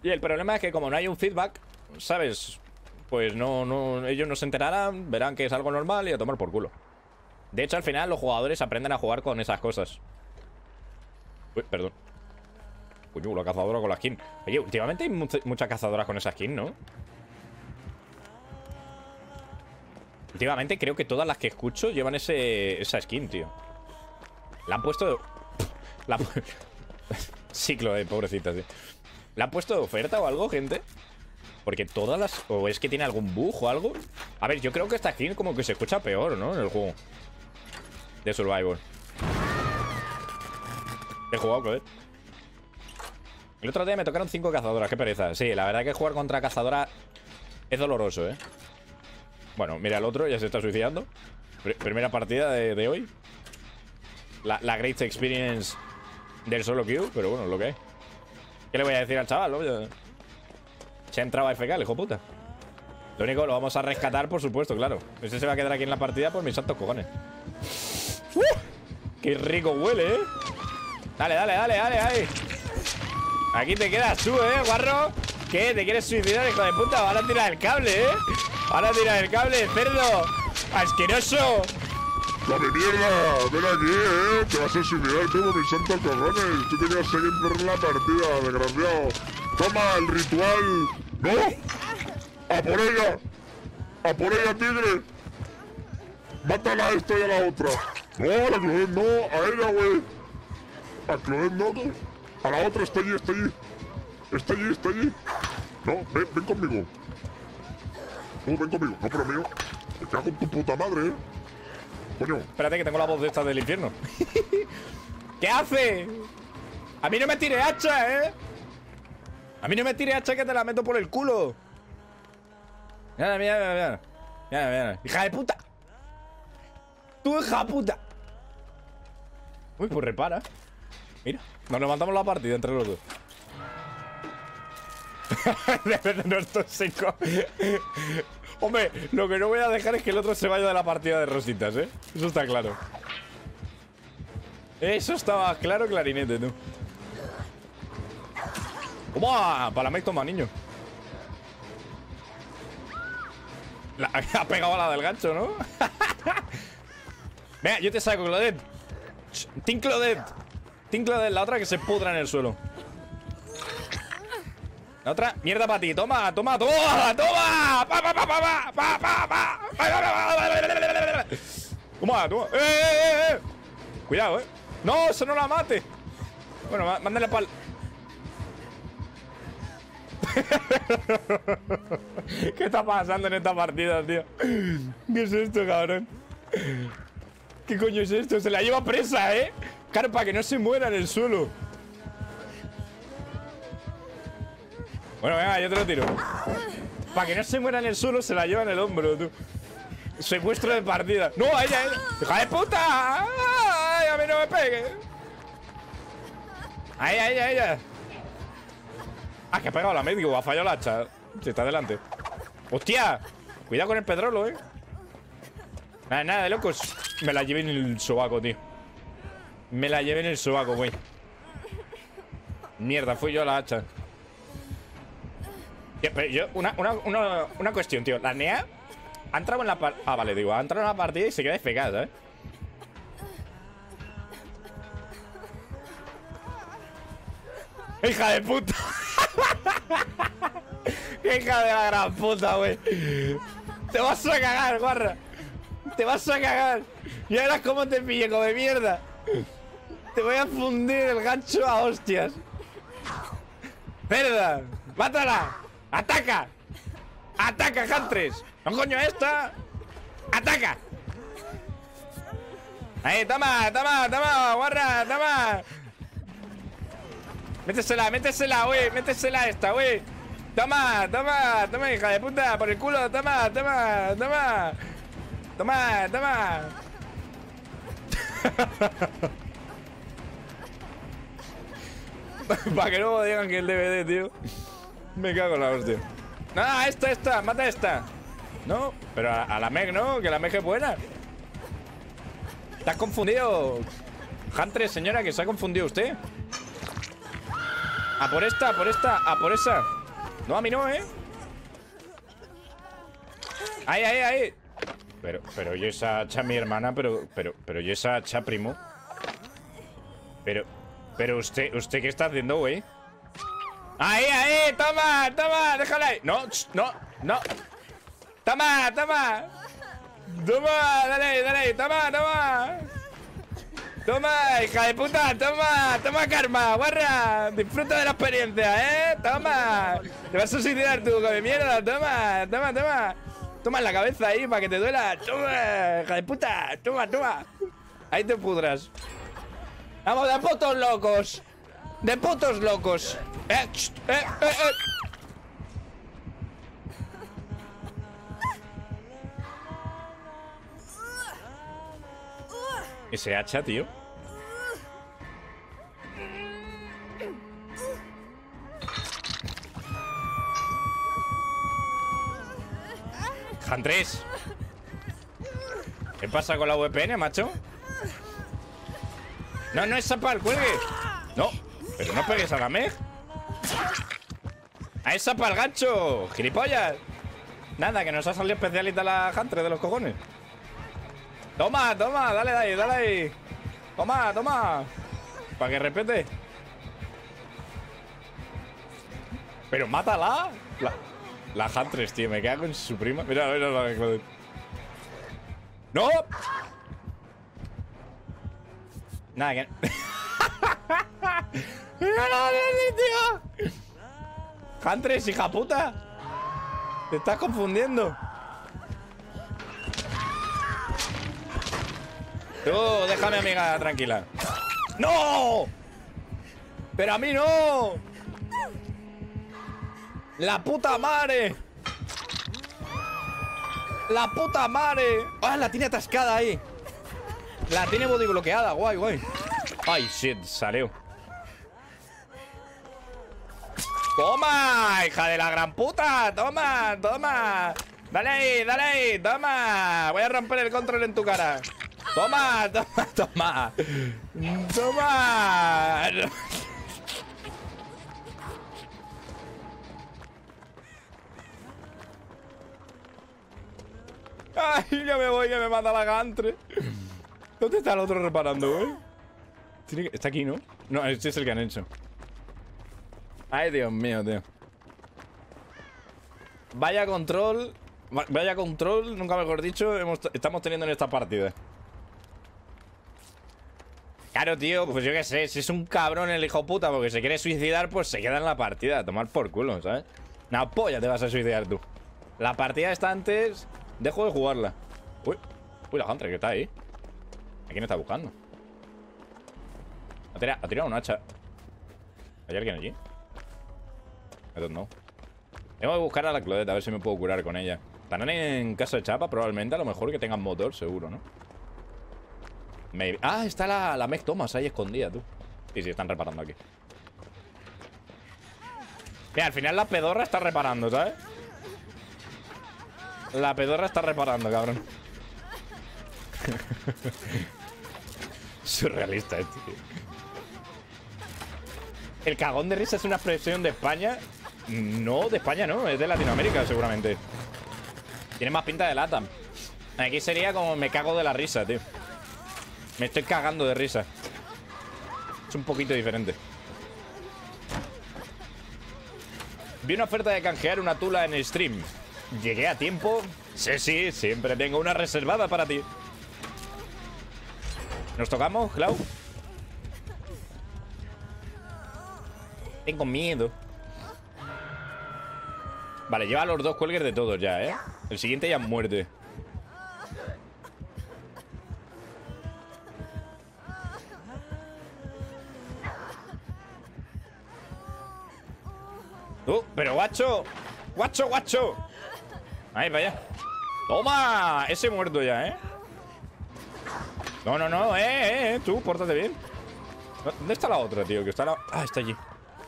Y el problema es que como no hay un feedback, ¿sabes? Pues no, ellos no se enterarán, verán que es algo normal y a tomar por culo. De hecho, al final los jugadores aprenden a jugar con esas cosas. Uy, perdón. Coño, la cazadora con la skin. Oye, últimamente hay muchas cazadoras con esa skin, ¿no? Últimamente creo que todas las que escucho llevan esa skin, tío. La han puesto... Ciclo de pobrecita, tío. ¿La han puesto de oferta o algo, gente? Porque todas las... ¿O es que tiene algún bug o algo? A ver, yo creo que esta skin como que se escucha peor, ¿no? En el juego de Survivor. He jugado, joder. El otro día me tocaron 5 cazadoras, qué pereza. Sí, la verdad que jugar contra cazadora es doloroso, ¿eh? Bueno, mira, el otro ya se está suicidando. Primera partida de hoy. La great experience del solo queue, pero bueno, lo que hay. ¿Qué le voy a decir al chaval, no? Se ha entrado a FK, el hijo puta. Lo único, lo vamos a rescatar, por supuesto, claro. Ese se va a quedar aquí en la partida por mis santos cojones. ¡Qué rico huele, eh! Dale, dale, dale, dale, ahí. Aquí te quedas tú, guarro. ¿Qué? ¿Te quieres suicidar, hijo de puta? Van a tirar el cable, Van a tirar el cable, cerdo. ¡Asqueroso! ¡Come mierda! ¡Ven aquí, Te vas a suicidar tú por mis santos cojones. Tú querías seguir por la partida, desgraciado. ¡Toma el ritual! ¡No! ¡A por ella! ¡A por ella, tigre! ¡Mátala a esta y a la otra! ¡No, a la Claudette no! ¡A ella, güey! ¡A Claudette no! ¡A la otra! ¡Está allí, está allí! ¡Está allí, está allí! No, ven conmigo. No, ven conmigo. No, pero mío. Me cago en tu puta madre, Coño. Espérate que tengo la voz de esta del infierno. ¿Qué hace? A mí no me tire hacha, A mí no me tire hacha que te la meto por el culo. Mira, mira, mira, mira. Mira, mira. ¡Hija de puta! ¡Tú, hija de puta! Uy, pues repara. Mira, nos levantamos la partida entre los dos. No es tóxico. Hombre, lo que no voy a dejar es que el otro se vaya de la partida de rositas, Eso está claro. Eso estaba claro, clarinete, tú. ¡Toma! Para la Mec, toma, niño. Ha pegado a la del gancho, ¿no? Venga, yo te saco, Claudette. Team Claudette. Team Claudette, la otra que se pudra en el suelo. La otra, mierda para ti. Toma, toma, toma, toma. Toma, toma. Cuidado, No, eso no la mate. Bueno, mándale pal. ¿Qué está pasando en esta partida, tío? ¿Qué es esto, cabrón? ¿Qué coño es esto? Se la lleva presa, Claro, para que no se muera en el suelo. Bueno, venga, yo te lo tiro. Para que no se muera en el suelo, se la lleva en el hombro, tú. Secuestro de partida. ¡No, a ella! ¡Hija de puta! ¡Ay, a mí no me pegue! ¡A ella, a ella, a ella! Ah, que ha pegado la médico, ha fallado la hacha. Si está delante. ¡Hostia! Cuidado con el pedrolo, Nada, nada de locos. Me la llevé en el sobaco, tío. Me la llevé en el sobaco, güey. Mierda, fui yo a la hacha. Pero yo, una cuestión, tío. La NEA ha entrado en la partida. Ah, vale, digo, ha entrado en la partida y se queda FK, ¿sabes? ¡Hija de puta! ¡Hija de la gran puta, güey! ¡Te vas a cagar, guarra! ¡Te vas a cagar! Y verás cómo te pille, come mierda. Te voy a fundir el gancho a hostias. ¡Cerda! ¡Mátala! ¡Ataca! ¡Ataca, Huntress! ¡No, coño, esta! ¡Ataca! ¡Ahí, toma, toma, toma, guarra, toma! Métesela, métesela, güey, métesela esta, güey. Toma, toma, toma, hija de puta, por el culo, toma, toma, toma. Toma, toma. Para que luego digan que el DVD, tío. Me cago en la hostia. No, esta, mata a esta. No, pero a la Meg, ¿no? Que la Meg es buena. ¿Te has confundido? Huntress, señora, que se ha confundido usted. A por esta, a por esta, a por esa. No, a mí no, ¿eh? Ahí, ahí, ahí. Pero yo esa hacha, mi hermana, pero yo esa hacha, primo. Pero usted ¿qué está haciendo, güey? Ahí, ahí, toma, toma, déjala ahí. No, no, no. Toma, toma. Toma, dale, dale, toma, toma. Toma, hija de puta, toma, toma karma, guarra. Disfruta de la experiencia, toma. Te vas a suicidar tú, come mierda, toma, toma, toma. Toma en la cabeza ahí para que te duela. Toma, hija de puta, toma, toma. Ahí te pudras. Vamos, de putos locos. De putos locos. Ese hacha, tío. Huntress. ¿Qué pasa con la VPN, macho? No, no es Zapal, cuelgue. No, pero no pegues a la Meg. ¡A esa pa'l gancho! ¡Gilipollas! Nada, que nos ha salido especialista la Huntress de los cojones. Toma, toma, dale ahí, dale ahí. Toma, toma. Para que repete. Pero mátala. La Huntress, tío, me cago en su prima. Mira, mira, mira. ¡No! Nada, que... tío. Huntress, hija puta. Te estás confundiendo. Tú, déjame, amiga, tranquila. ¡No! ¡Pero a mí no! ¡La puta madre! ¡La puta madre! ¡Ah, la tiene atascada ahí! La tiene body bloqueada, guay, guay. ¡Ay, shit! Salió. ¡Toma! ¡Hija de la gran puta! ¡Toma! ¡Toma! Dale ahí, toma. Voy a romper el control en tu cara. Toma, toma, toma. Toma. Ay, ya me voy, que me mata la Huntress. ¿Dónde está el otro reparando, güey? Está aquí, ¿no? No, este es el que han hecho. Ay, Dios mío, tío. Vaya control. Vaya control, nunca mejor dicho, estamos teniendo en esta partida. Claro, tío, pues yo qué sé. Si es un cabrón el hijo puta porque se quiere suicidar, pues se queda en la partida. A tomar por culo, ¿sabes? Una polla te vas a suicidar tú. La partida está antes. Dejo de jugarla. Uy, la Huntress que está ahí. ¿A quién está buscando? Ha tirado un hacha. ¿Hay alguien allí? I don't know. Tengo que buscar a la Claudette, a ver si me puedo curar con ella. Estarán en casa de chapa, probablemente. A lo mejor que tengan motor, seguro, ¿no? Maybe. Ah, está la Meg Thomas ahí escondida, tú. Sí, están reparando aquí. Mira, al final la pedorra está reparando, ¿sabes? La pedorra está reparando, cabrón. Surrealista este, tío. ¿El cagón de risa es una expresión de España? No, de España no, es de Latinoamérica seguramente. Tiene más pinta de LATAM. Aquí sería como me cago de la risa, tío. Me estoy cagando de risa. Es un poquito diferente. Vi una oferta de canjear una tula en el stream. ¿Llegué a tiempo? Sí, siempre tengo una reservada para ti. ¿Nos tocamos, Clau? Tengo miedo. Vale, lleva a los dos cuelgues de todos ya, ¿eh? El siguiente ya es muerte. Pero guacho. Guacho. Ahí, para allá. ¡Toma! Ese muerto ya, ¿eh? No, tú, pórtate bien. ¿Dónde está la otra, tío? Que está la... Ah, está allí.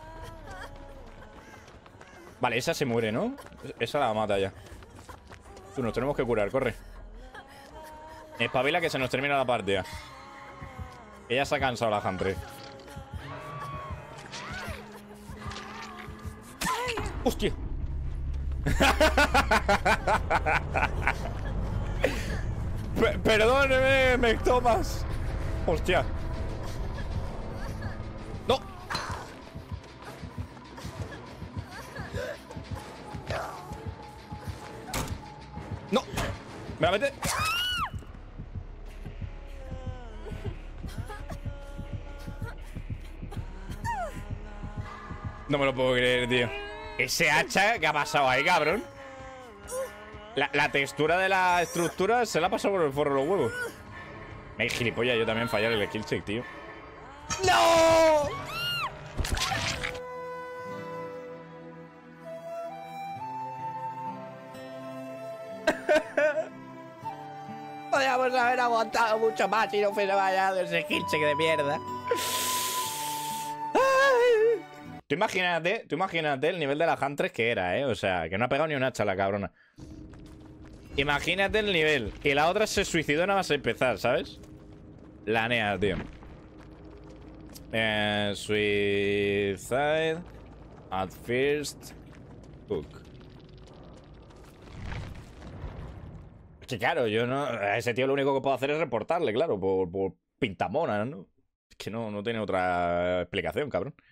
Vale, esa se muere, ¿no? Esa la mata ya. Tú, nos tenemos que curar, corre. Espabila que se nos termina la partida. Ella se ha cansado, la Huntress. ¡Hostia! Perdóneme, Mectomas. Hostia. No. No. ¿Me la mete? No me lo puedo creer, tío. Ese hacha, ¿qué ha pasado ahí, cabrón? La textura de la estructura se la ha pasado por el forro de los huevos. Me gilipollas, yo también fallar el skill check, tío. ¡No! Podríamos haber aguantado mucho más si no fuese fallado ese skill check de mierda. Tú imagínate el nivel de la Huntress que era, O sea, que no ha pegado ni un hacha la cabrona. Imagínate el nivel. Y la otra se suicidó nada más a empezar, ¿sabes? La nea, tío. Suicide at first hook. Que claro, yo no... A ese tío lo único que puedo hacer es reportarle, claro, por pintamona, ¿no? Es que no tiene otra explicación, cabrón.